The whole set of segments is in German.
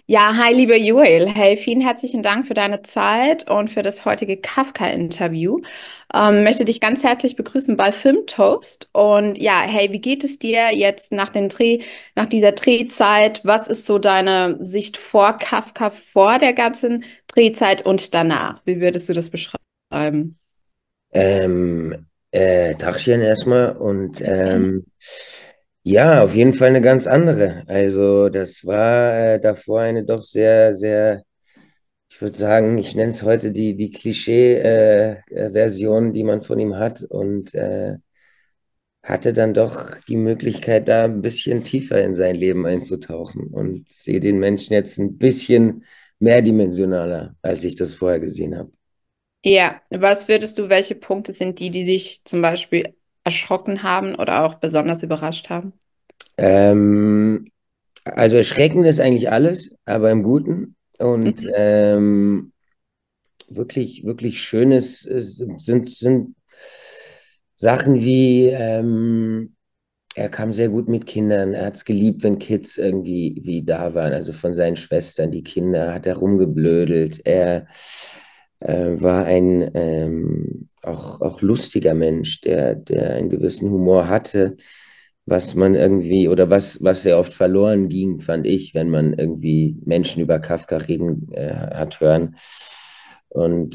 Ja, hi, lieber Joel. Hey, vielen herzlichen Dank für deine Zeit und für das heutige Kafka-Interview. Möchte dich ganz herzlich begrüßen bei Filmtoast. Und ja, hey, wie geht es dir jetzt nach dieser Drehzeit? Was ist so deine Sicht vor Kafka, vor der ganzen Drehzeit und danach? Wie würdest du das beschreiben? Tachchen erstmal und ja, auf jeden Fall eine ganz andere. Also das war davor eine doch sehr, sehr, ich würde sagen, ich nenne es heute die Klischee-Version, die man von ihm hat und hatte dann doch die Möglichkeit, da ein bisschen tiefer in sein Leben einzutauchen und sehe den Menschen jetzt ein bisschen mehrdimensionaler, als ich das vorher gesehen habe. Ja, welche Punkte sind die dich zum Beispiel erschrocken haben oder auch besonders überrascht haben? Ähm, Also erschreckend ist eigentlich alles, aber im Guten. Und Mhm. wirklich, wirklich Schönes sind Sachen wie, er kam sehr gut mit Kindern. Er hat es geliebt, wenn Kids irgendwie wie da waren, also von seinen Schwestern, die Kinder, hat er rumgeblödelt. Er war ein auch lustiger Mensch, der einen gewissen Humor hatte, was man irgendwie, oder was sehr oft verloren ging, fand ich, wenn man irgendwie Menschen über Kafka reden hat hören. Und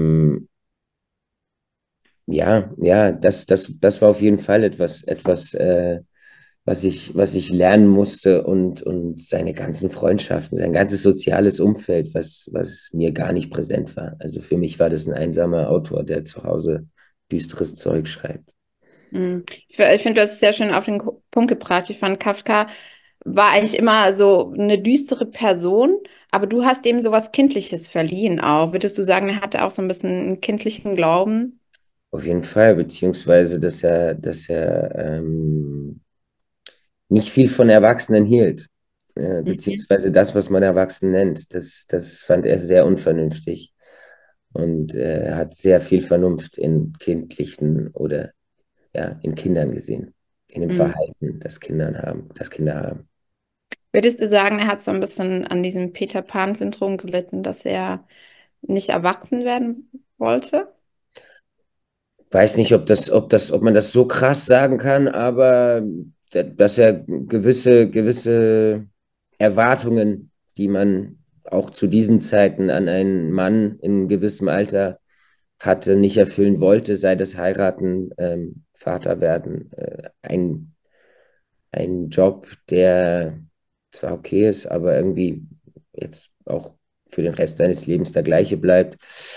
ja, das war auf jeden Fall etwas, was ich lernen musste und seine ganzen Freundschaften, sein ganzes soziales Umfeld, was mir gar nicht präsent war. Also für mich war das ein einsamer Autor, der zu Hause düsteres Zeug schreibt. Ich finde, du hast es sehr schön auf den Punkt gebracht. Ich fand, Kafka war eigentlich immer so eine düstere Person, aber du hast ihm so was Kindliches verliehen auch. Würdest du sagen, er hatte auch so ein bisschen einen kindlichen Glauben? Auf jeden Fall, beziehungsweise, dass er nicht viel von Erwachsenen hielt. Mhm. Beziehungsweise das, was man Erwachsen nennt, das fand er sehr unvernünftig. Und er hat sehr viel Vernunft in kindlichen oder ja, in Kindern gesehen, in dem Mhm. Verhalten, das Kinder haben. Würdest du sagen, er hat so ein bisschen an diesem Peter Pan-Syndrom gelitten, dass er nicht erwachsen werden wollte? Weiß nicht, ob man das so krass sagen kann, aber dass er gewisse Erwartungen, die man auch zu diesen Zeiten an einen Mann in gewissem Alter hatte, nicht erfüllen wollte, sei das heiraten, Vater werden, ein Job, der zwar okay ist, aber irgendwie jetzt auch für den Rest deines Lebens der gleiche bleibt.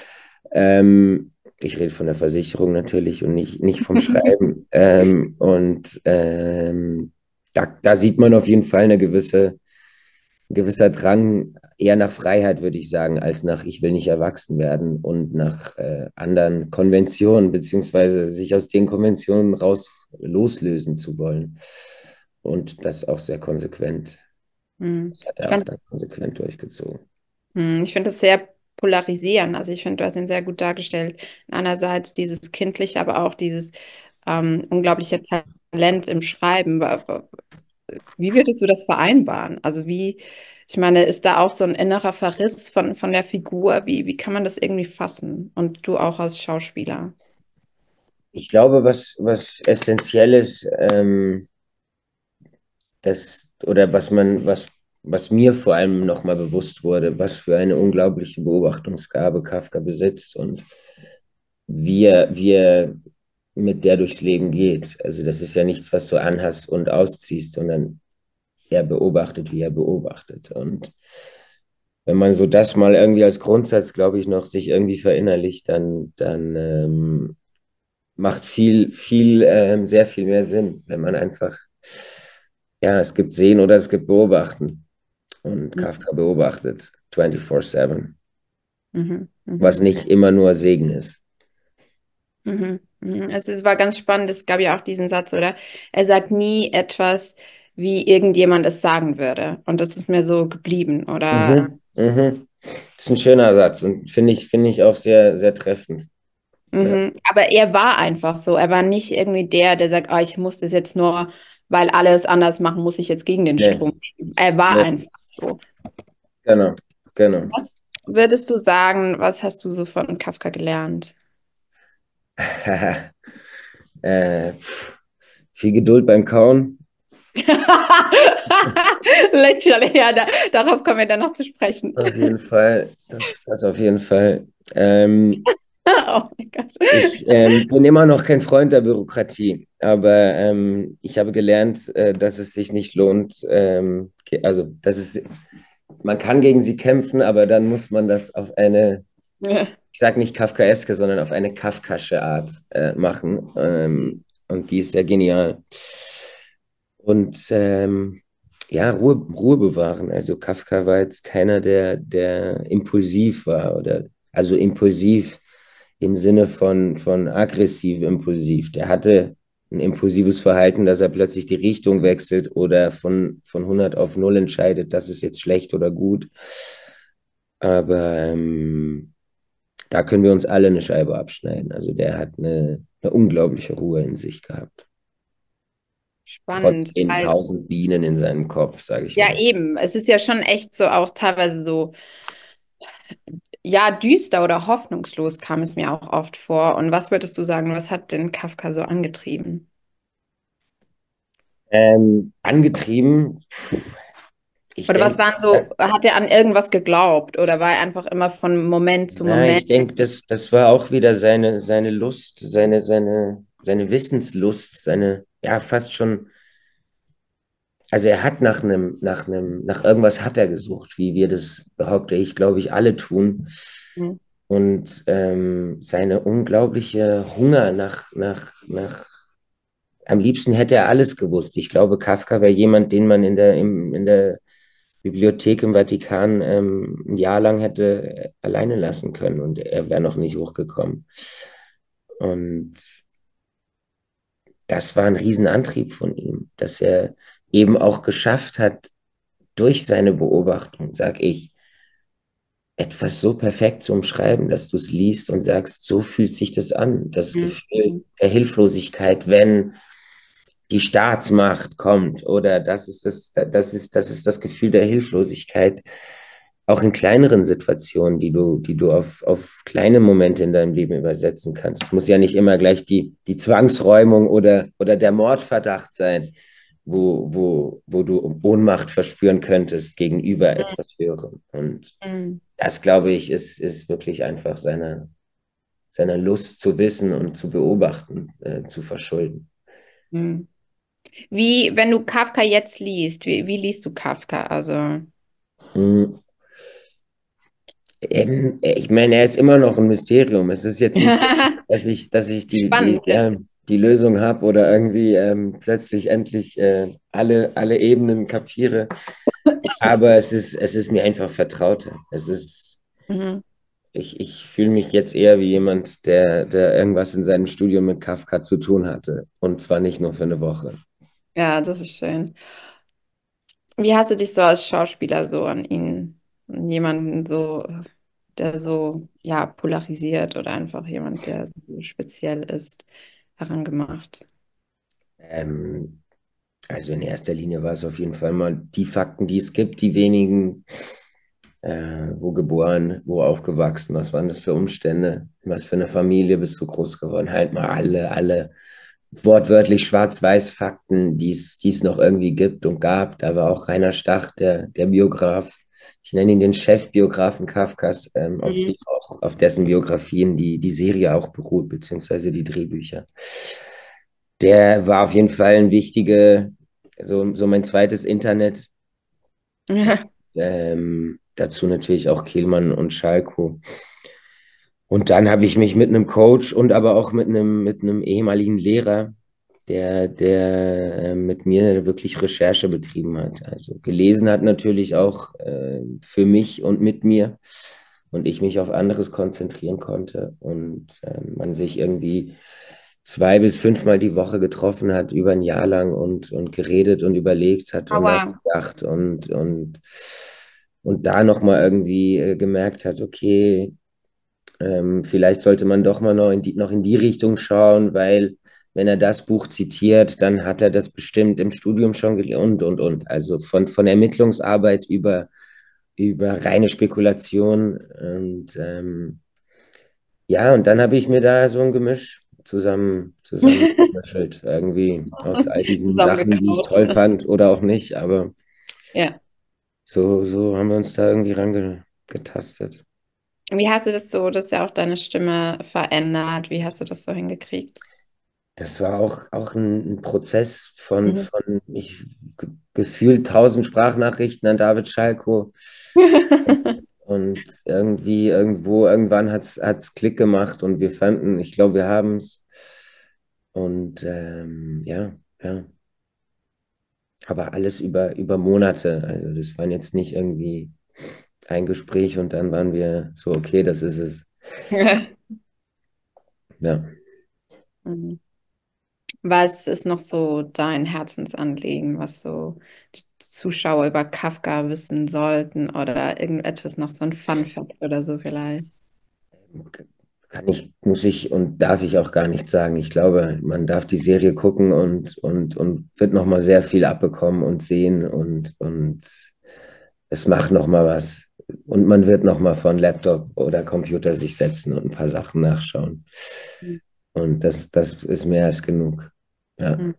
Ich rede von der Versicherung natürlich und nicht vom Schreiben. Da sieht man auf jeden Fall ein gewisser Drang eher nach Freiheit, würde ich sagen, als nach ich will nicht erwachsen werden und nach anderen Konventionen, beziehungsweise sich aus den Konventionen raus loslösen zu wollen. Und das auch sehr konsequent. Mhm. Das hat Ich er auch fand, dann konsequent durchgezogen. ich finde das sehr polarisierend. Also ich finde, du hast ihn sehr gut dargestellt. Einerseits dieses Kindliche, aber auch dieses unglaubliche Talent im Schreiben. Wie würdest du das vereinbaren? Ich meine, ist da auch so ein innerer Verriss von der Figur? Wie kann man das irgendwie fassen? Und du auch als Schauspieler. Ich glaube, was essentiell ist, oder was mir vor allem nochmal bewusst wurde, was für eine unglaubliche Beobachtungsgabe Kafka besitzt und wie er mit der durchs Leben geht. Also das ist ja nichts, was du anhast und ausziehst, sondern er beobachtet, wie er beobachtet. Und wenn man so das mal irgendwie als Grundsatz, glaube ich, noch sich irgendwie verinnerlicht, dann macht sehr viel mehr Sinn, wenn man einfach, ja, es gibt Sehen oder es gibt Beobachten. Und Mhm. Kafka beobachtet 24/7, Mhm. was Mhm. nicht immer nur Segen ist. Mhm. Mhm. Es war ganz spannend. Es gab ja auch diesen Satz, oder? Er sagt nie etwas, wie irgendjemand es sagen würde. Und das ist mir so geblieben, oder? Mhm. Das ist ein schöner Satz und finde ich auch sehr, sehr treffend. Ja. Aber er war einfach so. Er war nicht irgendwie der sagt, ah, ich muss das jetzt nur, weil alle es anders machen, muss ich jetzt gegen den Nee, Strom schwimmen. Er war nee. einfach so. Genau, genau. Was würdest du sagen, was hast du so von Kafka gelernt? äh, viel Geduld beim Kauen. Lächerlich, ja, darauf kommen wir dann noch zu sprechen. Auf jeden Fall, das auf jeden Fall. Ähm, Oh mein Gott. Ich bin immer noch kein Freund der Bürokratie, aber ich habe gelernt, dass es sich nicht lohnt. Also, man kann gegen sie kämpfen, aber dann muss man das auf eine, Ja. ich sage nicht kafkaeske, sondern auf eine kafkasche Art machen. Und die ist sehr genial. Und ja, Ruhe bewahren. Also Kafka war jetzt keiner, der impulsiv war oder also impulsiv im Sinne von aggressiv impulsiv. Der hatte ein impulsives Verhalten, dass er plötzlich die Richtung wechselt oder von 100 auf 0 entscheidet, das ist jetzt schlecht oder gut. Aber da können wir uns alle eine Scheibe abschneiden. Also der hat eine unglaubliche Ruhe in sich gehabt. Trotz Spannend, den weil 1000 Bienen in seinem Kopf, sage ich ja mal. eben, es ist ja schon echt so auch teilweise so, ja, düster oder hoffnungslos kam es mir auch oft vor. Und was würdest du sagen, was hat denn Kafka so angetrieben? Angetrieben, ich Oder was denke, waren so, hat er an irgendwas geglaubt oder war er einfach immer von Moment zu na, Moment? ich denke, das war auch wieder seine Lust, seine Wissenslust, ja, fast schon, also er hat nach irgendwas hat er gesucht, wie wir das, behaupte ich, glaube ich, alle tun. Hm. Und seine unglaubliche Hunger am liebsten hätte er alles gewusst. Ich glaube, Kafka wäre jemand, den man in der Bibliothek im Vatikan ein Jahr lang hätte alleine lassen können und er wäre noch nicht hochgekommen. Und das war ein Riesenantrieb von ihm, dass er eben auch geschafft hat, durch seine Beobachtung, sag ich, etwas so perfekt zu umschreiben, dass du es liest und sagst, so fühlt sich das an. Das Hm. Gefühl der Hilflosigkeit, wenn die Staatsmacht kommt oder das ist das Gefühl der Hilflosigkeit, auch in kleineren Situationen, die du auf kleine Momente in deinem Leben übersetzen kannst. Es muss ja nicht immer gleich die Zwangsräumung oder der Mordverdacht sein, wo du Ohnmacht verspüren könntest gegenüber etwas Höherem. Und Hm. das, glaube ich, ist wirklich einfach seiner Lust zu wissen und zu beobachten, zu verschulden. Hm. Wie, wenn du Kafka jetzt liest, wie liest du Kafka? Also, Hm. Ich meine, er ist immer noch ein Mysterium. Es ist jetzt nicht, dass ich spannend, ja. die Lösung habe oder irgendwie plötzlich endlich alle Ebenen kapiere. Aber es ist mir einfach vertrauter. Mhm. Ich fühle mich jetzt eher wie jemand, der irgendwas in seinem Studium mit Kafka zu tun hatte. Und zwar nicht nur für eine Woche. Ja, das ist schön. Wie hast du dich so als Schauspieler so an ihn, an jemanden so, der so, ja, polarisiert oder einfach jemand, der so speziell ist, herangemacht? Ähm, also in erster Linie war es auf jeden Fall mal die Fakten, die es gibt, die wenigen. Wo geboren, wo aufgewachsen, was waren das für Umstände, was für eine Familie bist du groß geworden, halt mal alle wortwörtlich Schwarz-Weiß-Fakten, die es noch irgendwie gibt und gab. Da war auch Rainer Stach, der Biograf, ich nenne ihn den Chefbiografen Kafkas, Mhm. auf dessen Biografien die Serie auch beruht, beziehungsweise die Drehbücher. Der war auf jeden Fall ein wichtiger, so mein zweites Internet. Ja. Dazu natürlich auch Kehlmann und Schalko. Und dann habe ich mich mit einem Coach und aber auch mit einem ehemaligen Lehrer, der mit mir wirklich Recherche betrieben hat. Also gelesen hat natürlich auch für mich und mit mir und ich mich auf anderes konzentrieren konnte und man sich irgendwie 2 bis 5 Mal die Woche getroffen hat, über ein Jahr lang und geredet und überlegt hat und Aber nachgedacht und da nochmal irgendwie gemerkt hat, okay, vielleicht sollte man doch mal noch in die Richtung schauen, weil wenn er das Buch zitiert, dann hat er das bestimmt im Studium schon gelernt und. Also von Ermittlungsarbeit über über reine Spekulation. Und ja, und dann habe ich mir da so ein Gemisch zusammengemischelt, irgendwie aus all diesen Sachen, die ich Zusammengekaut. toll fand oder auch nicht, aber Ja. so haben wir uns da irgendwie rangetastet. Wie hast du das so, dass ja auch deine Stimme verändert? Wie hast du das so hingekriegt? Das war auch ein Prozess von, Mhm. von gefühlt 1000 Sprachnachrichten an David Schalko. Und irgendwie, irgendwann hat's Klick gemacht und wir fanden, ich glaube, wir haben es. Und ja, ja. Aber alles über Monate. Also das waren jetzt nicht irgendwie ein Gespräch und dann waren wir so, okay, das ist es. Ja. Mhm. Was ist noch so dein Herzensanliegen, was so die Zuschauer über Kafka wissen sollten oder irgendetwas noch so ein Fun Fact oder so vielleicht? Muss ich und darf ich auch gar nicht sagen. Ich glaube, man darf die Serie gucken und wird nochmal sehr viel abbekommen und sehen und es macht nochmal was. Und man wird nochmal vor einen Laptop oder Computer sich setzen und ein paar Sachen nachschauen. Und das ist mehr als genug. Ja. Mhm.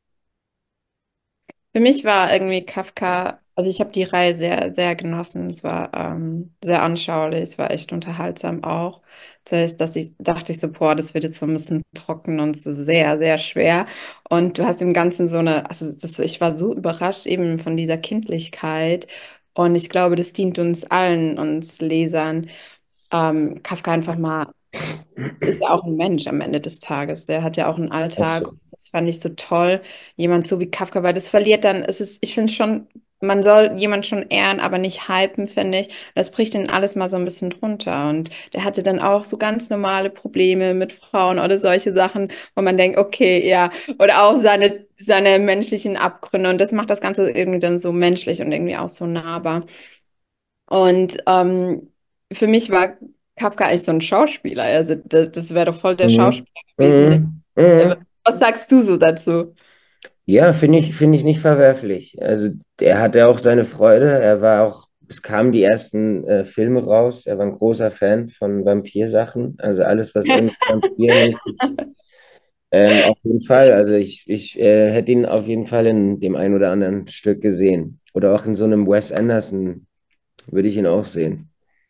Für mich war irgendwie Kafka, also ich habe die Reihe sehr, sehr genossen. Es war sehr anschaulich, es war echt unterhaltsam auch. Das heißt, dass ich dachte ich so, boah, das wird jetzt so ein bisschen trocken und so sehr, sehr schwer. Und du hast im Ganzen so eine, also das, ich war so überrascht eben von dieser Kindlichkeit. Und ich glaube, das dient uns allen, uns Lesern, Kafka einfach mal, es ist ja auch ein Mensch am Ende des Tages. Der hat ja auch einen Alltag. Absolut. Das fand ich so toll. Jemand so wie Kafka, weil das verliert dann, es ist, ich finde schon, man soll jemand schon ehren, aber nicht hypen, finde ich. Das bricht dann alles mal so ein bisschen drunter. Und der hatte dann auch so ganz normale Probleme mit Frauen oder solche Sachen, wo man denkt, okay, ja. Oder auch seine menschlichen Abgründe. Und das macht das Ganze irgendwie dann so menschlich und irgendwie auch so nahbar. Und für mich war Kafka eigentlich so ein Schauspieler. Also das wäre doch voll der Mhm. Schauspieler gewesen. Mhm. Mhm. Was sagst du so dazu? Ja, finde ich nicht verwerflich. Also er hatte auch seine Freude. Es kamen die ersten Filme raus. Er war ein großer Fan von Vampirsachen. Also alles, was irgendwie vampirmäßig. Auf jeden Fall. Also ich hätte ihn auf jeden Fall in dem einen oder anderen Stück gesehen. Oder auch in so einem Wes Anderson würde ich ihn auch sehen.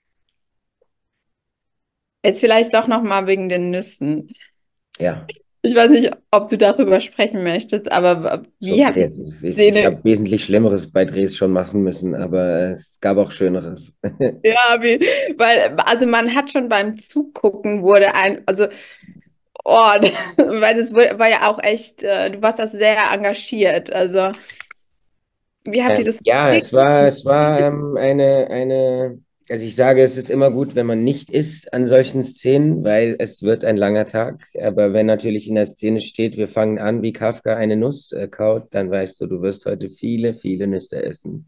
Jetzt vielleicht doch noch mal wegen den Nüssen. Ja, Ich weiß nicht, ob du darüber sprechen möchtest, aber ist wie hat okay. die Ich Szene, habe wesentlich Schlimmeres bei Drehs schon machen müssen, aber es gab auch Schöneres. ja, weil, also man hat schon beim Zugucken wurde also, oh, weil war ja auch echt, du warst das sehr engagiert. Also, wie habt ihr das Ja, gedreht? es war also ich sage, es ist immer gut, wenn man nicht isst an solchen Szenen, weil es wird ein langer Tag. Aber wenn natürlich in der Szene steht, wir fangen an, wie Kafka eine Nuss kaut, dann weißt du, du wirst heute viele, viele Nüsse essen.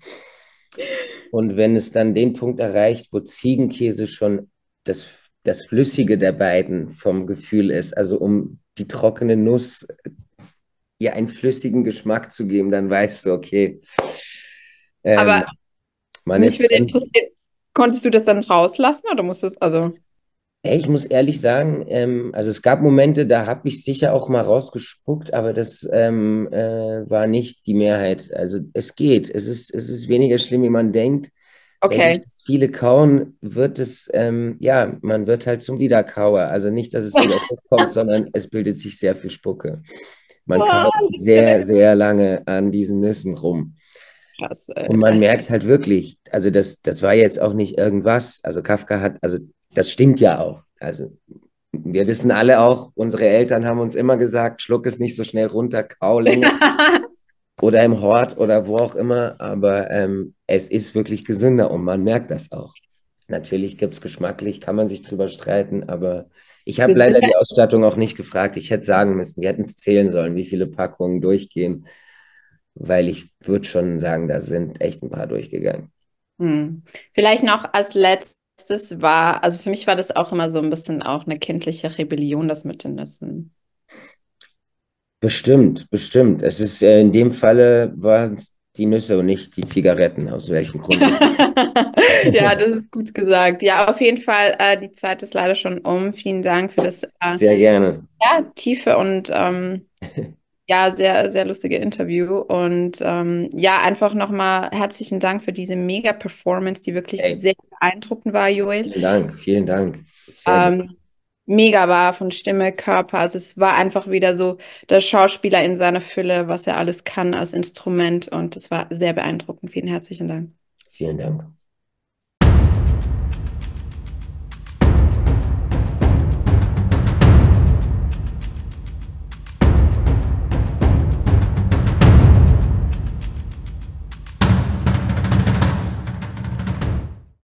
Und wenn es dann den Punkt erreicht, wo Ziegenkäse schon das, das Flüssige der beiden vom Gefühl ist, also um die trockene Nuss ihr einen flüssigen Geschmack zu geben, dann weißt du, okay, ähm, Aber man mich ist würde drin. interessieren, konntest du das dann rauslassen oder musstest, also, Hey, ich muss ehrlich sagen, also es gab Momente, da habe ich sicher auch mal rausgespuckt, aber das war nicht die Mehrheit. Also es geht, es ist weniger schlimm, wie man denkt. Dadurch, okay. dass viele kauen, wird es, ja, man wird halt zum Wiederkauer. Also nicht, dass es wieder hochkommt, sondern es bildet sich sehr viel Spucke. Man kaut sehr, sehr lange an diesen Nüssen rum. Krass, Und ey. man merkt halt wirklich, also das war jetzt auch nicht irgendwas. Also Kafka hat, also das stimmt ja auch. Also wir wissen alle auch, unsere Eltern haben uns immer gesagt, schluck es nicht so schnell runter, kau länger oder im Hort oder wo auch immer. Aber es ist wirklich gesünder und man merkt das auch. Natürlich gibt es geschmacklich, kann man sich drüber streiten, aber ich habe Das leider sind die Ausstattung auch nicht gefragt. Ich hätte sagen müssen, wir hätten es zählen sollen, wie viele Packungen durchgehen, weil ich würde schon sagen, da sind echt ein paar durchgegangen. Vielleicht noch als letztes war, also für mich war das auch immer so ein bisschen auch eine kindliche Rebellion, das mit den Nüssen. Bestimmt, bestimmt. Es ist in dem Falle war es die Nüsse und nicht die Zigaretten, aus welchem Grund. Ja, das ist gut gesagt. Ja, auf jeden Fall, die Zeit ist leider schon um. Vielen Dank für das Sehr gerne. ja, tiefe und ja, sehr, sehr lustige Interview. Und ja, einfach nochmal herzlichen Dank für diese Mega-Performance, die wirklich Hey, sehr beeindruckend war, Joel. vielen Dank, vielen Dank. Sehr gerne. Ähm, Mega war von Stimme, Körper. Also es war einfach wieder so der Schauspieler in seiner Fülle, was er alles kann als Instrument. Und es war sehr beeindruckend. Vielen herzlichen Dank. Vielen Dank.